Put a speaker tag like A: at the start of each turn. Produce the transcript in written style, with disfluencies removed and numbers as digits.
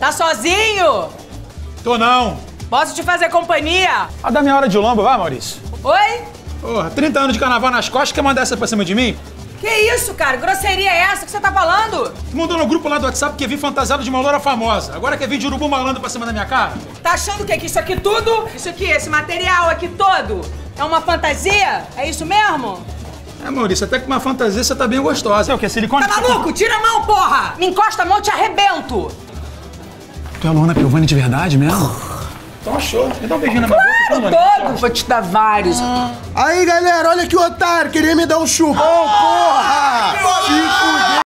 A: Tá sozinho?
B: Tô não.
A: Posso te fazer companhia?
B: A da minha hora de lombo, vai, Maurício?
A: Oi?
B: Porra, 30 anos de carnaval nas costas, quer mandar essa pra cima de mim?
A: Que isso, cara? Grosseria é essa que você tá falando?
B: Tu mandou no grupo lá do WhatsApp que ia vir fantasiado de uma loura famosa. Agora quer vir de urubu malandro pra cima da minha cara?
A: Tá achando que isso aqui tudo, isso aqui, esse material aqui todo, é uma fantasia? É isso mesmo?
B: É, Maurício, até com uma fantasia você tá bem gostosa. É o que? Silicone?
A: Tá maluco? Tira a mão, porra! Me encosta a mão, eu te arrebento!
B: Tu é a Luana Piovani de verdade mesmo? Então show. Me dá um beijinho na minha boca.
A: Todo! Vou te dar vários.
C: Aí, galera, olha que otário, queria me dar um chupão, porra! Se fuder!